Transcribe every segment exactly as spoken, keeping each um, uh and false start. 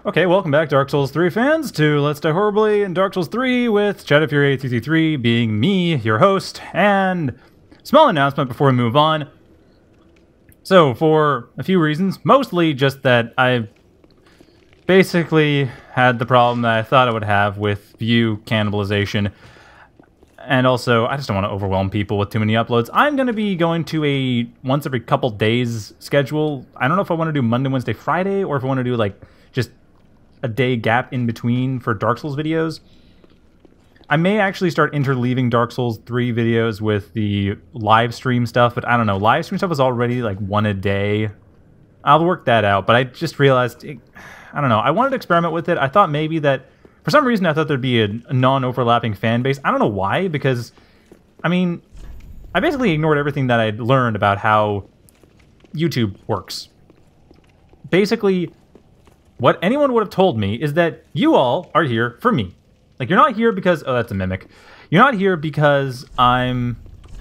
Okay, welcome back, Dark Souls three fans, to Let's Die Horribly in Dark Souls three with Shadow Fury eight three three three being me, your host, and small announcement before we move on. So, for a few reasons, mostly just that I basically had the problem that I thought I would have with view cannibalization, and also, I just don't want to overwhelm people with too many uploads. I'm going to be going to a once every couple days schedule. I don't know if I want to do Monday, Wednesday, Friday, or if I want to do, like, just a day gap in between for Dark Souls videos. I may actually start interleaving Dark Souls three videos with the live stream stuff, but I don't know. Live stream stuff is already like one a day. I'll work that out, but I just realized, it, I don't know. I wanted to experiment with it. I thought maybe that, for some reason, I thought there'd be a, a non-overlapping fan base. I don't know why, because, I mean, I basically ignored everything that I'd learned about how YouTube works. Basically, what anyone would have told me is that you all are here for me. Like, you're not here because... Oh, that's a mimic. You're not here because I'm...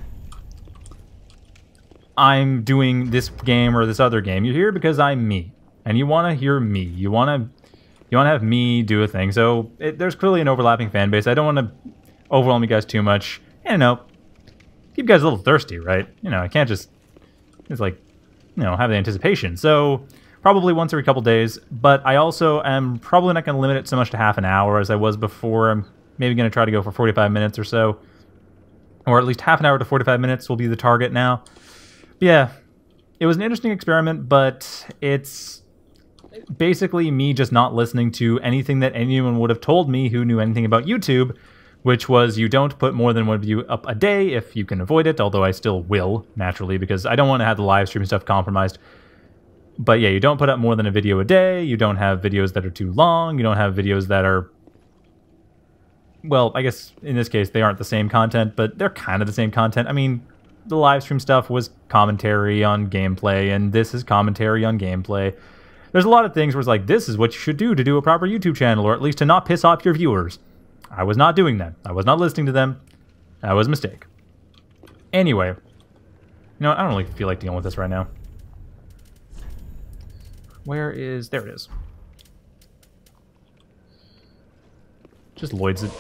I'm doing this game or this other game. You're here because I'm me. And you want to hear me. You want to... You want to have me do a thing. So, it, there's clearly an overlapping fan base. I don't want to overwhelm you guys too much. And, you know, keep you guys a little thirsty, right? You know, I can't just... It's like, you know, have the anticipation. So... Probably once every couple days, but I also am probably not going to limit it so much to half an hour as I was before. I'm maybe going to try to go for forty-five minutes or so. Or at least half an hour to forty-five minutes will be the target now. But yeah, it was an interesting experiment, but it's basically me just not listening to anything that anyone would have told me who knew anything about YouTube, which was you don't put more than one view up a day if you can avoid it, although I still will, naturally, because I don't want to have the live stream stuff compromised. But yeah, you don't put up more than a video a day, you don't have videos that are too long, you don't have videos that are... Well, I guess in this case they aren't the same content, but they're kind of the same content. I mean, the live stream stuff was commentary on gameplay, and this is commentary on gameplay. There's a lot of things where it's like, this is what you should do to do a proper YouTube channel, or at least to not piss off your viewers. I was not doing that. I was not listening to them. That was a mistake. Anyway, you know, I don't really feel like dealing with this right now. Where is... There it is. Just Lloyd's it.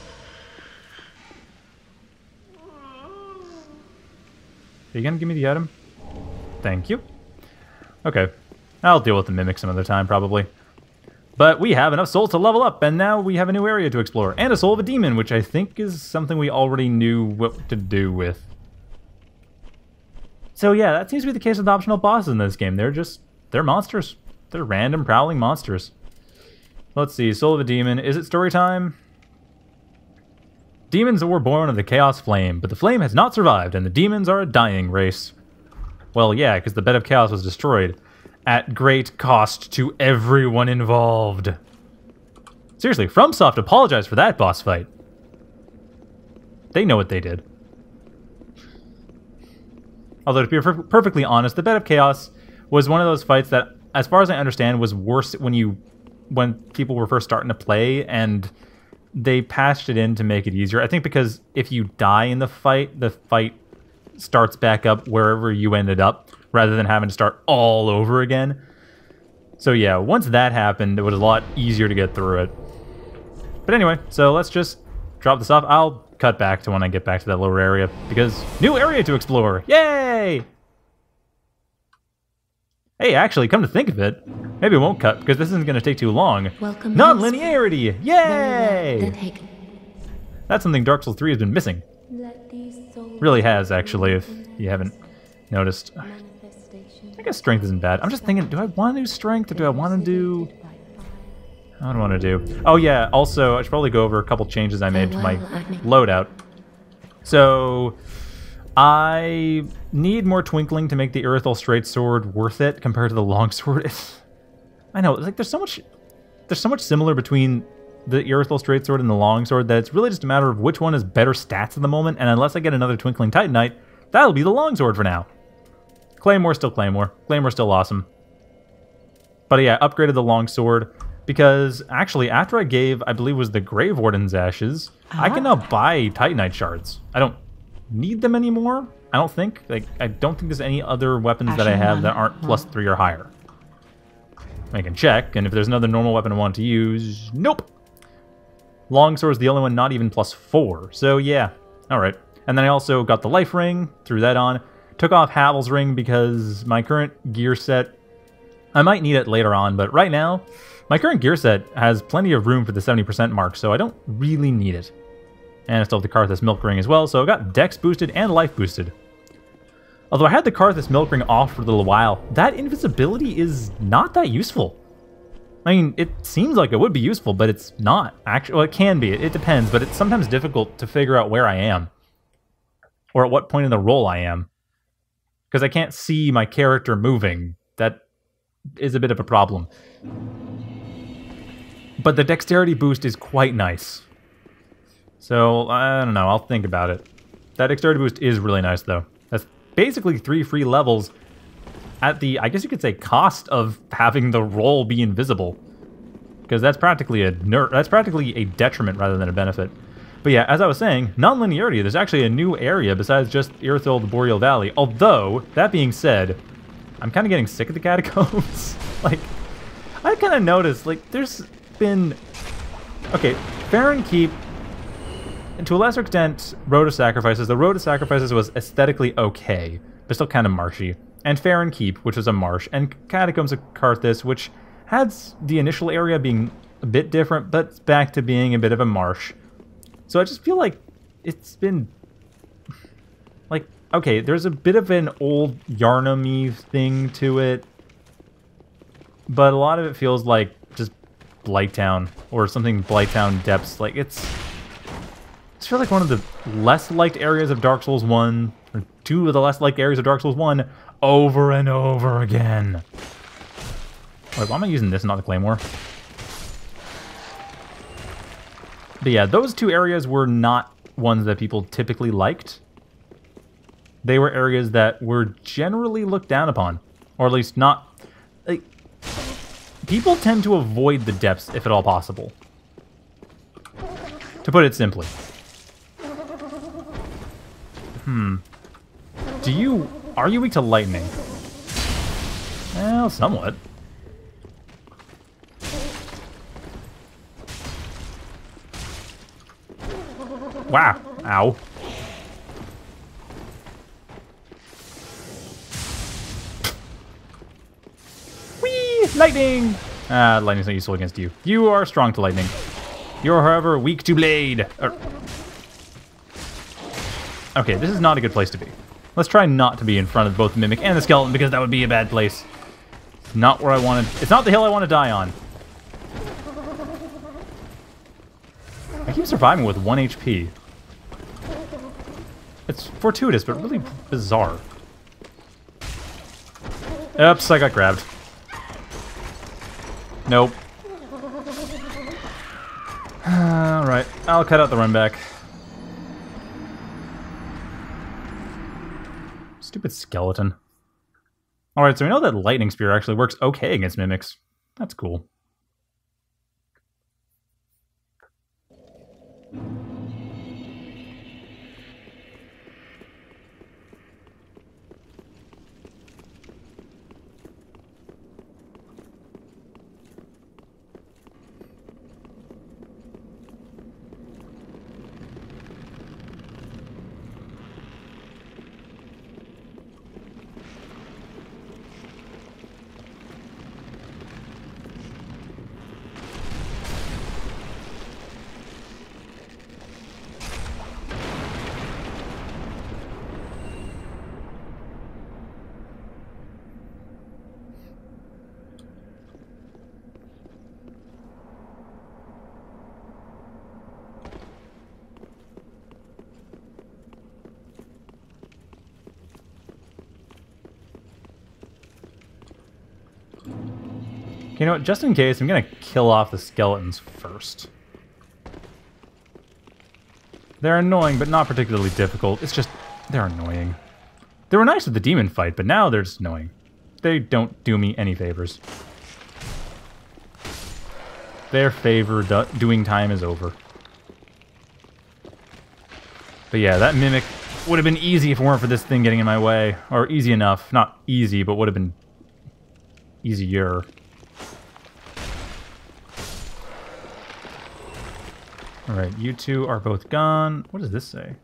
Are you gonna give me the item? Thank you. Okay. I'll deal with the mimic some other time, probably. But we have enough souls to level up, and now we have a new area to explore. And a soul of a demon, which I think is something we already knew what to do with. So yeah, that seems to be the case with optional bosses in this game. They're just... They're monsters. They're random, prowling monsters. Let's see. Soul of a Demon. Is it story time? Demons were born of the Chaos Flame, but the flame has not survived, and the demons are a dying race. Well, yeah, because the bed of chaos was destroyed. At great cost to everyone involved. Seriously, FromSoft apologized for that boss fight. They know what they did. Although, to be per perfectly honest, the bed of chaos... was one of those fights that, as far as I understand, was worse when you, when people were first starting to play, and they patched it in to make it easier. I think because if you die in the fight, the fight starts back up wherever you ended up, rather than having to start all over again. So yeah, once that happened, it was a lot easier to get through it. But anyway, so let's just drop this off. I'll cut back to when I get back to that lower area, because new area to explore! Yay! Hey, actually, come to think of it, maybe it won't cut, because this isn't going to take too long. Welcome. Non-linearity! Yay! That's something Dark Souls three has been missing. Really has, actually, if you haven't noticed. I guess strength isn't bad. I'm just thinking, do I want to do strength, or do I want to do... I don't want to do... Oh yeah, also, I should probably go over a couple changes I made to my loadout. So... I need more twinkling to make the Irithyll straight sword worth it compared to the longsword. It's, I know, it's like there's so much, there's so much similar between the Irithyll straight sword and the longsword that it's really just a matter of which one has better stats at the moment. And unless I get another twinkling titanite, that'll be the longsword for now. Claymore still Claymore. Claymore still awesome. But yeah, upgraded the longsword because actually after I gave, I believe it was the Grave Warden's ashes, ah. I can now buy titanite shards. I don't need them anymore. I don't think. Like, I don't think there's any other weapons that I have that aren't plus three or higher. I can check, and if there's another normal weapon I want to use, nope. Longsword is the only one not even plus four, so yeah, alright. And then I also got the life ring, threw that on, took off Havel's ring because my current gear set, I might need it later on, but right now, my current gear set has plenty of room for the seventy percent mark, so I don't really need it. And I still have the Karthus Milk Ring as well, so I got Dex boosted and Life boosted. Although I had the Karthus Milk Ring off for a little while, that invisibility is not that useful. I mean, it seems like it would be useful, but it's not. Actually, well, it can be. It, it depends, but it's sometimes difficult to figure out where I am. Or at what point in the roll I am. Because I can't see my character moving. That is a bit of a problem. But the dexterity boost is quite nice. So, I don't know, I'll think about it. That dexterity boost is really nice, though. That's basically three free levels at the, I guess you could say, cost of having the roll be invisible. Because that's practically a ner that's practically a detriment rather than a benefit. But yeah, as I was saying, non-linearity, there's actually a new area besides just Irithyll, the Boreal Valley. Although, that being said, I'm kind of getting sick of the catacombs. Like, I kind of noticed, like, there's been... Okay, Farron Keep, and to a lesser extent, Road of Sacrifices. The Road of Sacrifices was aesthetically okay, but still kind of marshy. And Farron Keep, which was a marsh, and Catacombs of Karthus, which had the initial area being a bit different, but it's back to being a bit of a marsh. So I just feel like it's been... Like, okay, there's a bit of an old Yharnam-y thing to it, but a lot of it feels like just Blighttown, or something Blighttown depths. Like, it's... It's really like one of the less liked areas of Dark Souls one, or two of the less liked areas of Dark Souls one, over and over again. Wait, why am I using this and not the Claymore? But yeah, those two areas were not ones that people typically liked. They were areas that were generally looked down upon. Or at least not... Like, people tend to avoid the depths if at all possible. To put it simply. Hmm. Do you... Are you weak to lightning? Well, somewhat. Wow. Ow. Whee! Lightning! Ah, lightning's not useful against you. You are strong to lightning. You are, however, weak to blade. Er. Okay, this is not a good place to be. Let's try not to be in front of both the Mimic and the Skeleton, because that would be a bad place. It's not where I wanted... It's not the hill I want to die on. I keep surviving with one H P. It's fortuitous, but really bizarre. Oops, I got grabbed. Nope. Alright, I'll cut out the run back. Stupid skeleton. Alright, so we know that Lightning Spear actually works okay against Mimics. That's cool. You know what, just in case, I'm gonna kill off the skeletons first. They're annoying, but not particularly difficult. It's just, they're annoying. They were nice with the demon fight, but now they're just annoying. They don't do me any favors. Their favor do doing time is over. But yeah, that Mimic would have been easy if it weren't for this thing getting in my way. Or easy enough. Not easy, but would have been easier. Alright, you two are both gone. What does this say?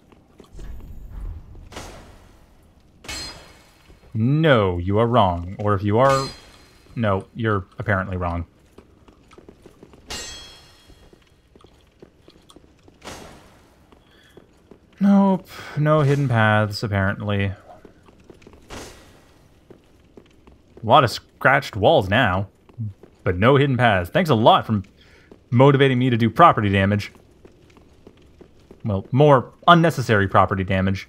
No, you are wrong. Or if you are... No, you're apparently wrong. Nope, no hidden paths, apparently. A lot of scratched walls now, but no hidden paths. Thanks a lot for motivating me to do property damage. Well, more unnecessary property damage.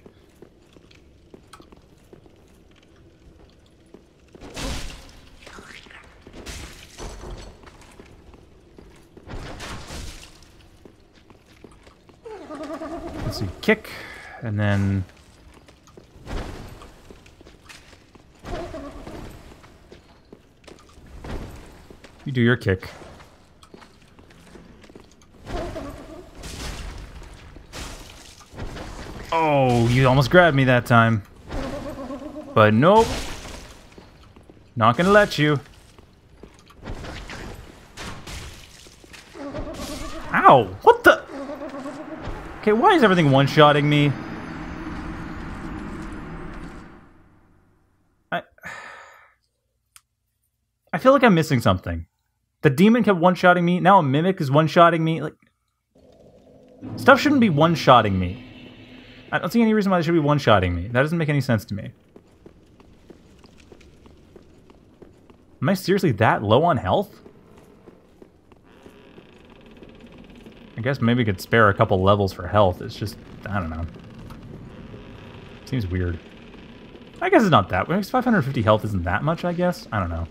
Let's see, kick, and then... You do your kick. Oh, you almost grabbed me that time. But nope. Not gonna let you. Ow! What the? Okay, why is everything one-shotting me? I... I feel like I'm missing something. The demon kept one-shotting me, now a mimic is one-shotting me. Like, stuff shouldn't be one-shotting me. I don't see any reason why they should be one-shotting me. That doesn't make any sense to me. Am I seriously that low on health? I guess maybe we could spare a couple levels for health. It's just, I don't know. Seems weird. I guess it's not that. five hundred fifty health isn't that much, I guess? I don't know.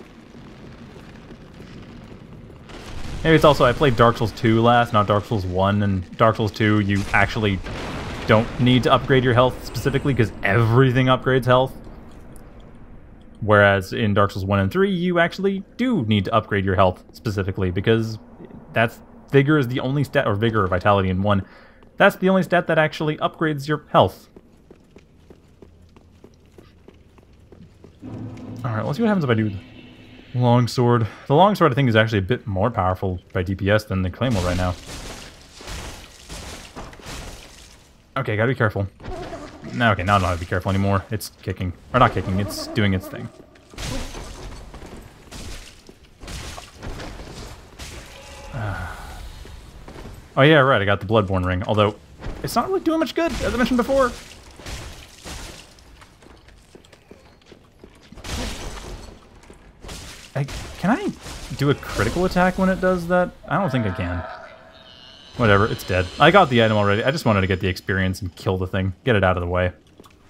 Maybe it's also, I played Dark Souls two last, not Dark Souls one, and Dark Souls two, you actually don't need to upgrade your health specifically, because everything upgrades health. Whereas in Dark Souls one and three, you actually do need to upgrade your health specifically, because that's Vigor is the only stat, or Vigor or Vitality in one, that's the only stat that actually upgrades your health. Alright, let's see what happens if I do the longsword. The longsword, I think, is actually a bit more powerful by D P S than the Claymore right now. Okay, gotta be careful. No, okay, now I don't have to be careful anymore. It's kicking. Or not kicking, it's doing its thing. Oh yeah, right, I got the Bloodborne ring. Although, it's not really doing much good, as I mentioned before. I, can I do a critical attack when it does that? I don't think I can. Whatever, it's dead. I got the item already. I just wanted to get the experience and kill the thing. Get it out of the way.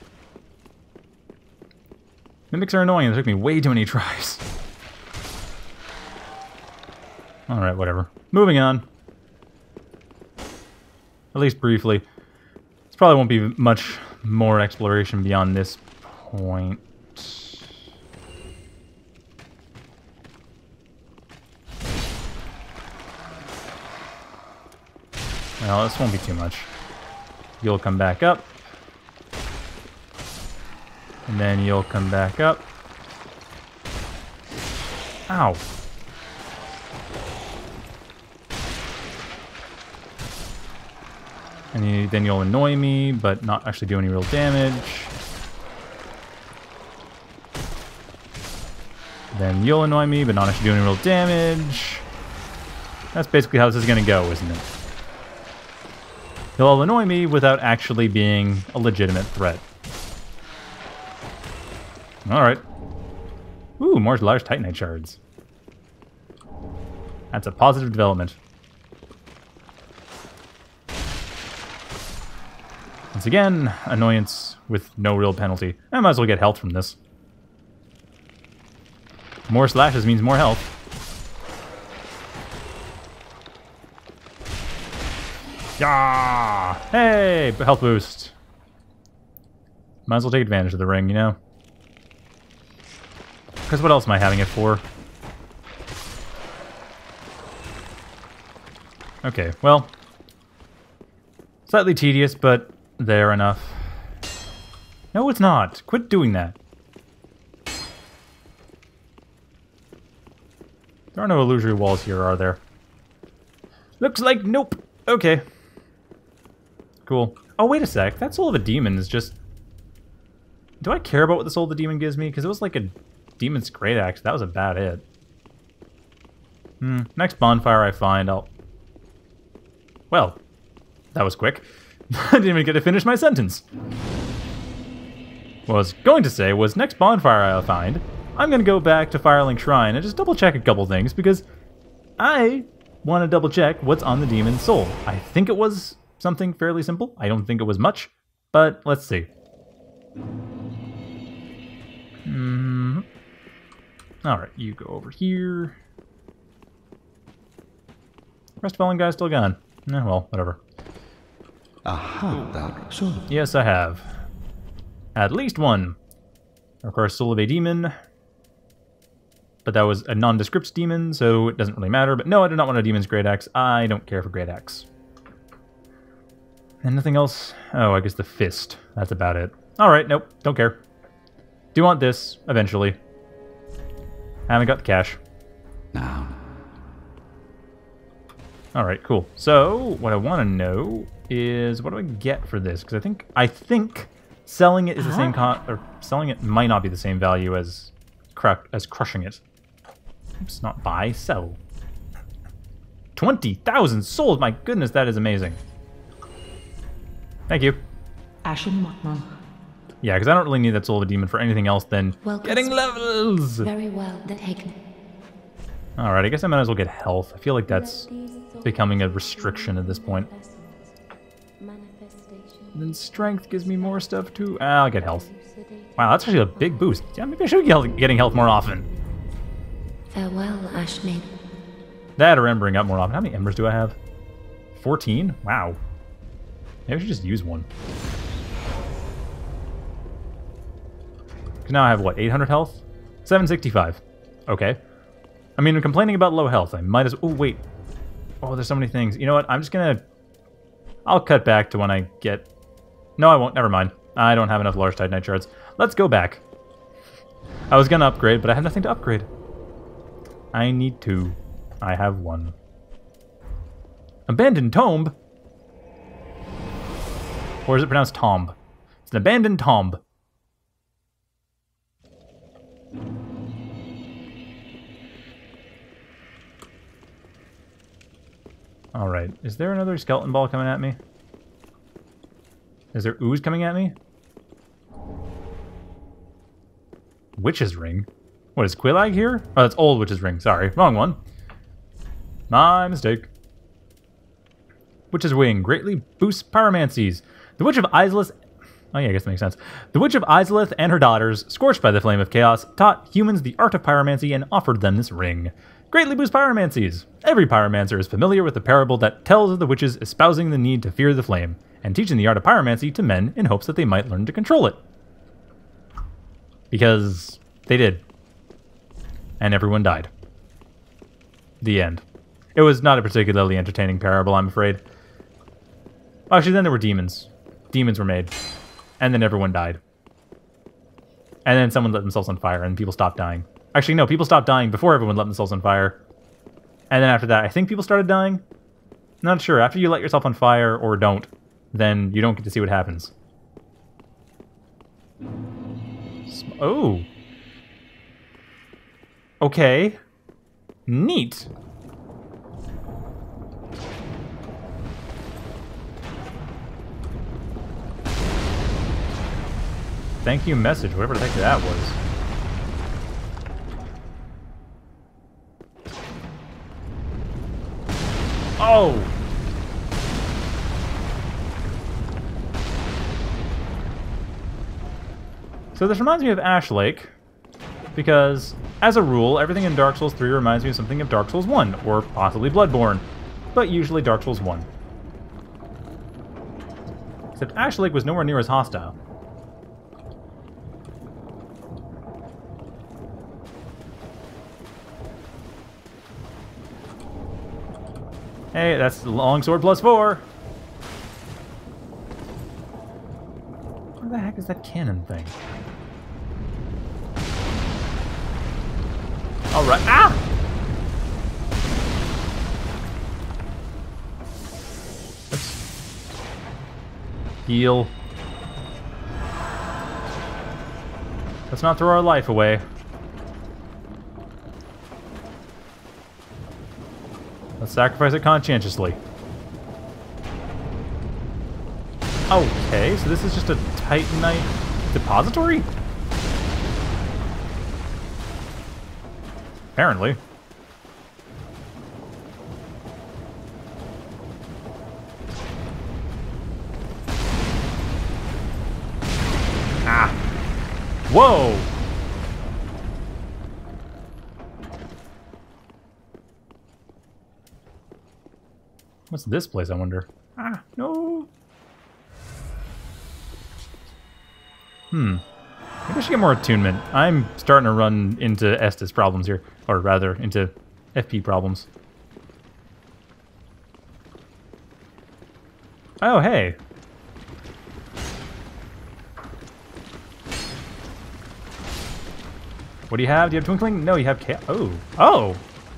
Mimics are annoying. It took me way too many tries. Alright, whatever. Moving on. At least briefly. This probably won't be much more exploration beyond this point. Well, this won't be too much. You'll come back up. And then you'll come back up. Ow. And you, then you'll annoy me, but not actually do any real damage. Then you'll annoy me, but not actually do any real damage. That's basically how this is going to go, isn't it? He'll annoy me without actually being a legitimate threat. Alright. Ooh, more large Titanite shards. That's a positive development. Once again, annoyance with no real penalty. I might as well get health from this. More slashes means more health. Yeah! Hey! Health boost. Might as well take advantage of the ring, you know? Because what else am I having it for? Okay, well. Slightly tedious, but there enough. No, it's not. Quit doing that. There are no illusory walls here, are there? Looks like nope. Okay. Cool. Oh, wait a sec. That Soul of a Demon is just... Do I care about what the Soul of the Demon gives me? Because it was like a Demon's Great Axe. That was about it. Hmm. Next bonfire I find, I'll... Well, that was quick. I didn't even get to finish my sentence. What I was going to say was, next bonfire I'll find, I'm going to go back to Firelink Shrine and just double check a couple things, because I want to double check what's on the demon's soul. I think it was something fairly simple. I don't think it was much, but let's see. Hmm. Alright, you go over here. Rest-fallen guy's still gone. Eh, well, whatever. Aha, that so. Yes, I have. At least one. Of course, Soul of a Demon. But that was a nondescript demon, so it doesn't really matter. But no, I do not want a Demon's Great Axe. I don't care for Great Axe. And nothing else? Oh, I guess the Fist. That's about it. Alright, nope, don't care. Do want this, eventually. Haven't got the cash. Now. Alright, cool. So, what I want to know is, what do I get for this? Because I think, I think selling it is the same con- or selling it might not be the same value as, cru as crushing it. Oops, not buy, sell. twenty thousand souls! My goodness, that is amazing. Thank you. Ashen Motman. Yeah, because I don't really need that Soul of a Demon for anything else than well, getting levels! Very well taken. Alright, I guess I might as well get health. I feel like that's becoming a restriction at this point. And then strength gives me more stuff too. Ah, I'll get health. Wow, that's actually a big boost. Yeah, maybe I should be getting health more often. Farewell, Ashmaid. That or embering up more often. How many embers do I have? fourteen? Wow. Maybe I should just use one. Because now I have, what, eight hundred health? seven sixty-five. Okay. I mean, I'm complaining about low health. I might as... Oh, wait. Oh, there's so many things. You know what? I'm just gonna... I'll cut back to when I get... No, I won't. Never mind. I don't have enough large Titanite shards. Let's go back. I was gonna upgrade, but I have nothing to upgrade. I need two. I have one. Abandoned tomb? Or is it pronounced tomb? It's an abandoned tomb. Alright, is there another skeleton ball coming at me? Is there ooze coming at me? Witch's ring? What, is Quillag here? Oh, that's old Witch's ring, sorry. Wrong one. My mistake. Witch's wing greatly boosts pyromancies. The Witch of Izalith... Oh yeah, I guess that makes sense. The Witch of Izalith and her daughters, scorched by the flame of chaos, taught humans the art of pyromancy and offered them this ring. Greatly boosts pyromancies. Every pyromancer is familiar with the parable that tells of the witches espousing the need to fear the flame, and teaching the art of pyromancy to men in hopes that they might learn to control it. Because they did. And everyone died. The end. It was not a particularly entertaining parable, I'm afraid. Actually, then there were demons. Demons were made. And then everyone died. And then someone lit themselves on fire, and people stopped dying. Actually, no, people stopped dying before everyone lit themselves on fire. And then after that, I think people started dying? Not sure. After you light yourself on fire, or don't, then you don't get to see what happens. Oh. Okay. Neat. Thank you message, whatever the heck that was. Oh! So this reminds me of Ash Lake, because, as a rule, everything in Dark Souls three reminds me of something of Dark Souls one, or possibly Bloodborne, but usually Dark Souls one. Except Ash Lake was nowhere near as hostile. Hey, that's the longsword plus four! Where the heck is that cannon thing? Alright, ah! Heal. Let's not throw our life away. Let's sacrifice it conscientiously. Okay, so this is just a Titanite depository? Apparently. Ah. Whoa! What's this place, I wonder? Ah, no! Hmm. Maybe I should get more attunement. I'm starting to run into Estus problems here. Or rather, into F P problems. Oh, hey. What do you have? Do you have Twinkling? No, you have Chaos. Oh. Oh!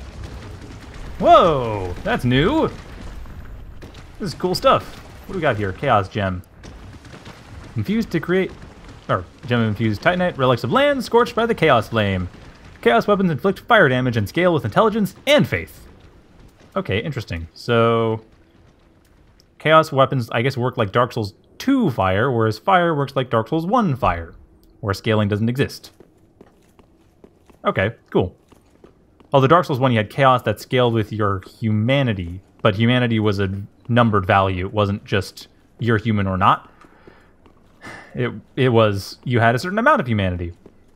Whoa! That's new! This is cool stuff. What do we got here? Chaos Gem. Infused to create... Or, Gem infused Titanite, relics of land, scorched by the Chaos Flame. Chaos weapons inflict fire damage and scale with intelligence and faith. Okay, interesting. So... Chaos weapons, I guess, work like Dark Souls two fire, whereas fire works like Dark Souls one fire, where scaling doesn't exist. Okay, cool. Although Dark Souls one, you had chaos that scaled with your humanity, but humanity was a numbered value. It wasn't just you're human or not. It, it was, you had a certain amount of humanity.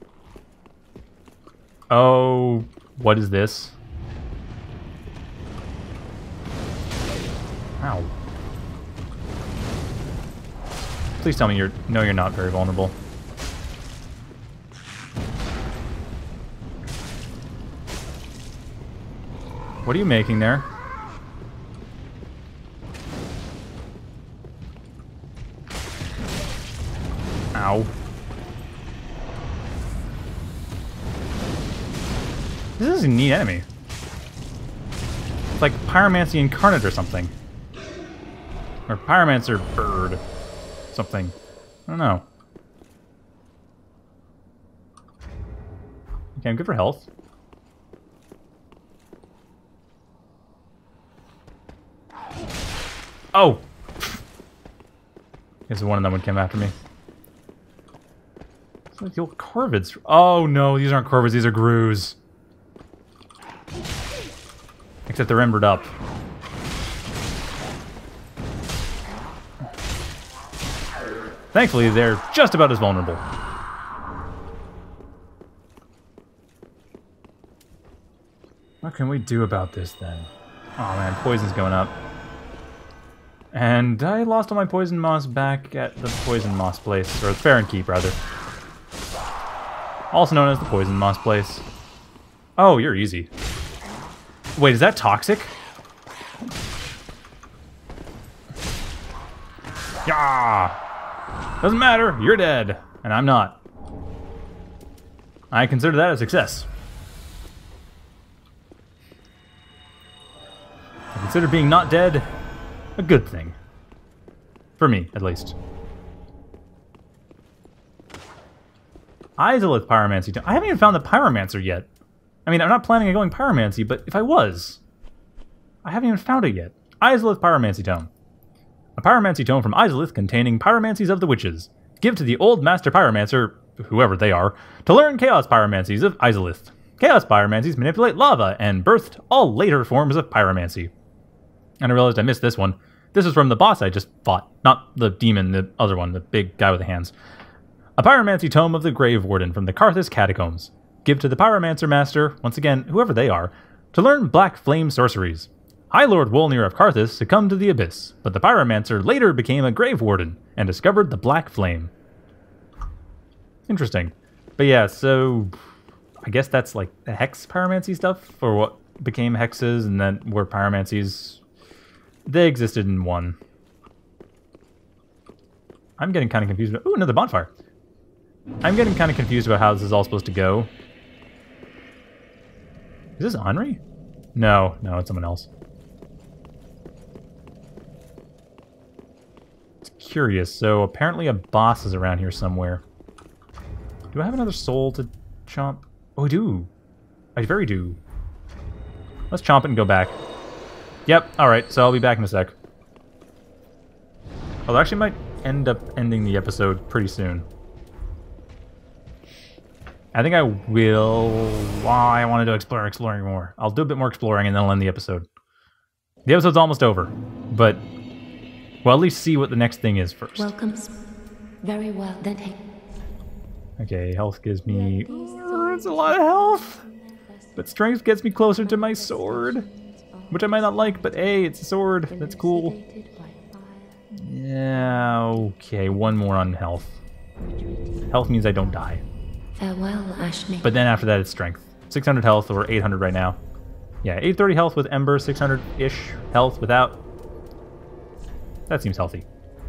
Oh, what is this? Ow. Please tell me you're, no, you're not very vulnerable. What are you making there? Ow. This is a neat enemy. It's like Pyromancy Incarnate or something. Or Pyromancer Bird. Something. I don't know. Okay, I'm good for health. Oh! I guess one of them would come after me. It's like the old Corvids. Oh no, these aren't Corvids, these are Grus. Except they're embered up. Thankfully, they're just about as vulnerable. What can we do about this then? Oh man, poison's going up. And I lost all my poison moss back at the poison moss place, or the Farron Keep, rather. Also known as the poison moss place. Oh, you're easy. Wait, is that toxic? Yeah. Doesn't matter, you're dead, and I'm not. I consider that a success. I consider being not dead a good thing. For me, at least. Izalith Pyromancy. I haven't even found the Pyromancer yet. I mean, I'm not planning on going Pyromancy, but if I was, I haven't even found it yet. Izalith Pyromancy Tome. A Pyromancy Tome from Izalith containing Pyromancies of the Witches. Give to the old Master Pyromancer, whoever they are, to learn Chaos Pyromancies of Izalith. Chaos Pyromancies manipulate lava and birthed all later forms of Pyromancy. And I realized I missed this one. This is from the boss I just fought. Not the demon, the other one, the big guy with the hands. A Pyromancy Tome of the Grave Warden from the Karthus Catacombs. Give to the Pyromancer Master, once again, whoever they are, to learn Black Flame sorceries. High Lord Wolnir of Karthus succumbed to the Abyss, but the Pyromancer later became a Grave Warden and discovered the Black Flame. Interesting. But yeah, so I guess that's like the Hex Pyromancy stuff, or what became Hexes and then were Pyromancies. They existed in one. I'm getting kind of confused about... Ooh, another bonfire. I'm getting kind of confused about how this is all supposed to go. Is this Henri? No, no, it's someone else. It's curious. So apparently a boss is around here somewhere. Do I have another soul to chomp? Oh, I do. I very do. Let's chomp it and go back. Yep, alright, so I'll be back in a sec. Although I actually might end up ending the episode pretty soon. I think I will... Well, I wanted to explore exploring more. I'll do a bit more exploring and then I'll end the episode. The episode's almost over, but... Well, at least see what the next thing is first. Welcome. Very well, then take... Okay, health gives me... Oh, it's a lot of health! But strength gets me closer to my sword. Which I might not like, but hey, it's a sword. That's cool. Yeah, okay, one more on health. Health means I don't die. Farewell, Ashne. But then after that, it's strength. six hundred health, or eight hundred right now. Yeah, eight thirty health with Ember, six hundred-ish health without. That seems healthy.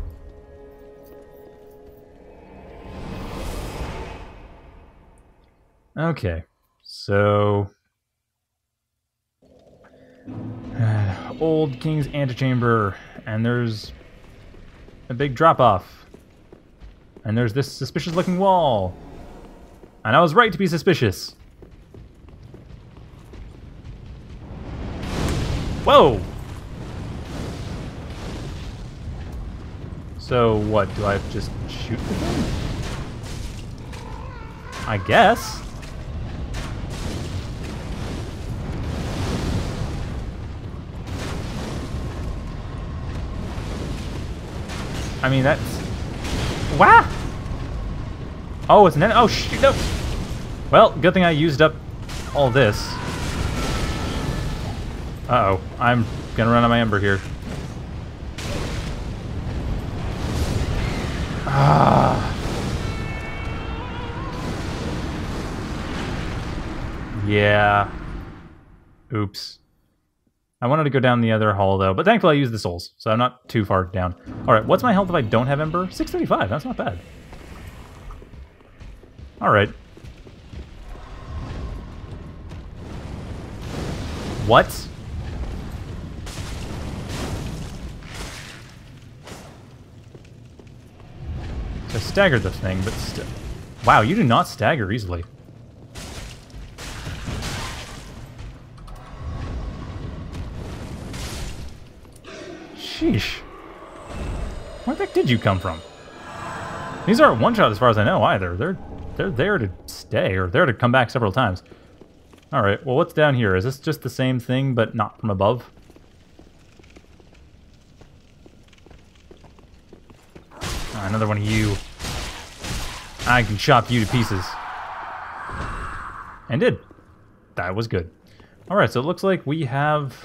Okay, so... Uh, Old King's Antechamber, and there's a big drop-off. And there's this suspicious-looking wall. And I was right to be suspicious. Whoa! So what, do I just shoot the thing? I guess. I mean, that's... Wow! Oh, it's an... Oh, shoot, no! Well, good thing I used up all this. Uh-oh. I'm gonna run out of my Ember here. Ah. Yeah. Oops. I wanted to go down the other hall, though, but thankfully I used the souls, so I'm not too far down. Alright, what's my health if I don't have Ember? six thirty-five, that's not bad. Alright. What? So I staggered the thing, but still... Wow, you do not stagger easily. Sheesh. Where the heck did you come from? These aren't one-shot as far as I know either. They're they're there to stay, or there to come back several times. Alright, well what's down here? Is this just the same thing, but not from above? Ah, another one of you. I can chop you to pieces. And did. That was good. Alright, so it looks like we have...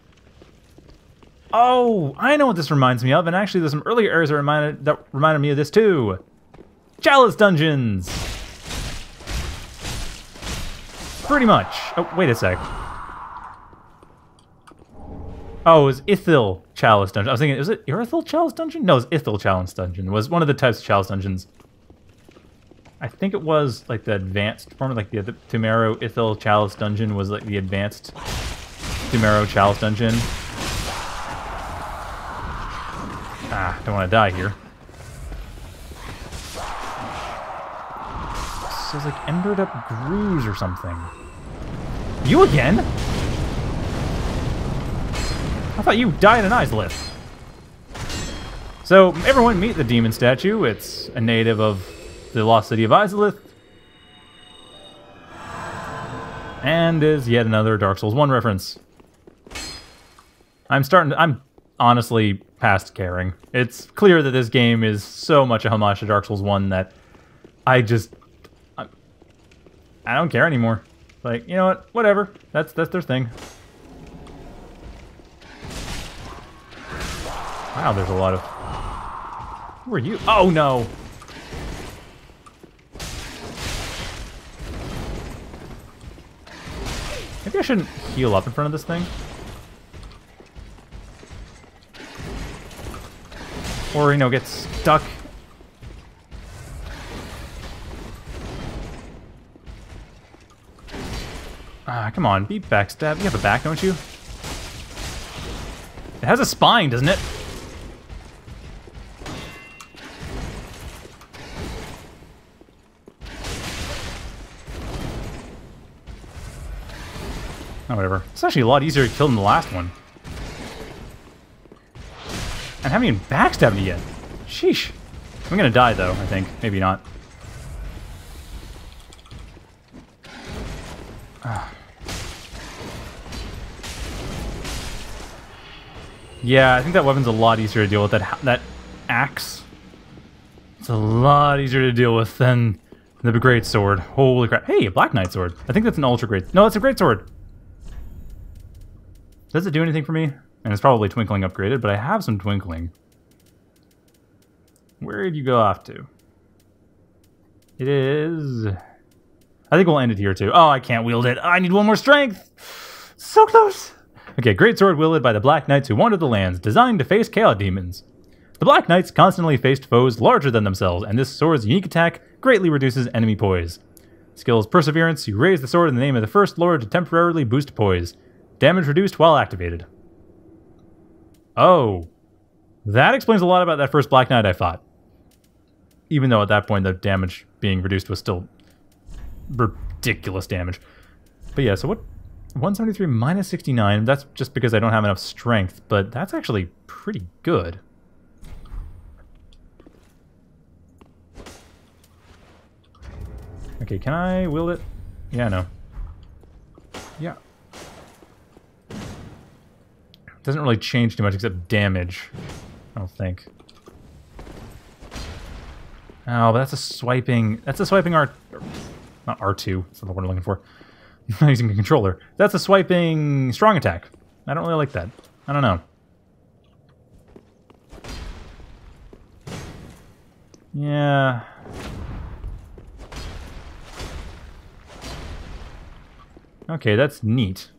Oh, I know what this reminds me of, and actually there's some earlier areas that reminded, that reminded me of this too. Chalice Dungeons! Pretty much. Oh, wait a sec. Oh, it was Ithil Chalice Dungeon. I was thinking, is it Irithil Chalice Dungeon? No, it's Ithil Chalice Dungeon. It was one of the types of Chalice Dungeons. I think it was like the advanced form, like the, the Tumero Ithil Chalice Dungeon was like the advanced Tumero Chalice Dungeon. Ah, don't want to die here. So it's like embered up grooves or something. You again? I thought you died in Izalith. So everyone meet the demon statue. It's a native of the lost city of Izalith. And is yet another Dark Souls one reference. I'm starting to, I'm honestly past caring. It's clear that this game is so much a homage to Dark Souls one that I just... I, I don't care anymore. Like, you know what? Whatever. That's, that's their thing. Wow, there's a lot of... Who are you? Oh, no! Maybe I shouldn't heal up in front of this thing. Or, you know, get stuck. Ah, come on, be backstab. You have a back, don't you? It has a spine, doesn't it? Oh, whatever. It's actually a lot easier to kill than the last one. I haven't even backstabbed me yet. Sheesh. I'm gonna die, though, I think. Maybe not. Ah. Yeah, I think that weapon's a lot easier to deal with. That that axe. It's a lot easier to deal with than the great sword. Holy crap. Hey, a Black Knight sword. I think that's an ultra great. No, it's a great sword. Does it do anything for me? And it's probably twinkling upgraded, but I have some twinkling. Where did you go off to? It is... I think we'll end it here, too. Oh, I can't wield it. I need one more strength. So close. Okay, great sword wielded by the Black Knights who wander the lands, designed to face Chaos Demons. The Black Knights constantly faced foes larger than themselves, and this sword's unique attack greatly reduces enemy poise. Skill is Perseverance. You raise the sword in the name of the First Lord to temporarily boost poise. Damage reduced while activated. Oh. That explains a lot about that first Black Knight I fought. Even though at that point the damage being reduced was still ridiculous damage. But yeah, so what? one seventy-three minus sixty-nine. That's just because I don't have enough strength, but that's actually pretty good. Okay, can I wield it? Yeah, no. Yeah. Doesn't really change too much except damage, I don't think. Oh, but that's a swiping... That's a swiping R... Not R two, that's not the word I'm looking for. I'm not using a controller. That's a swiping strong attack. I don't really like that. I don't know. Yeah... Okay, that's neat.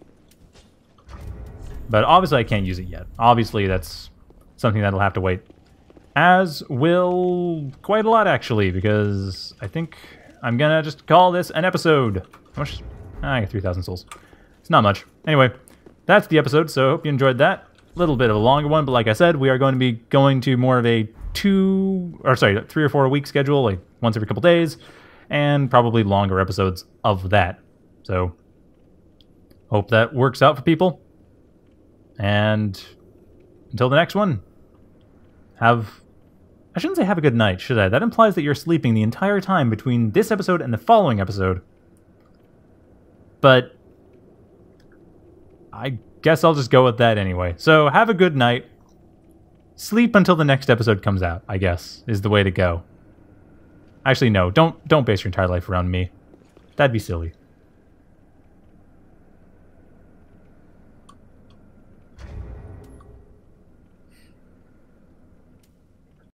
But obviously I can't use it yet. Obviously that's something that'll have to wait. As will quite a lot, actually, because I think I'm gonna just call this an episode. How much? Ah, I got three thousand souls. It's not much. Anyway, that's the episode, so I hope you enjoyed that. A little bit of a longer one, but like I said, we are going to be going to more of a two, or sorry, three or four week schedule, like once every couple days, and probably longer episodes of that. So, hope that works out for people. And until the next one, have... I shouldn't say have a good night, should I? That implies that you're sleeping the entire time between this episode and the following episode. But I guess I'll just go with that anyway. So have a good night. Sleep until the next episode comes out, I guess, is the way to go. Actually, no. Don't, don't base your entire life around me. That'd be silly.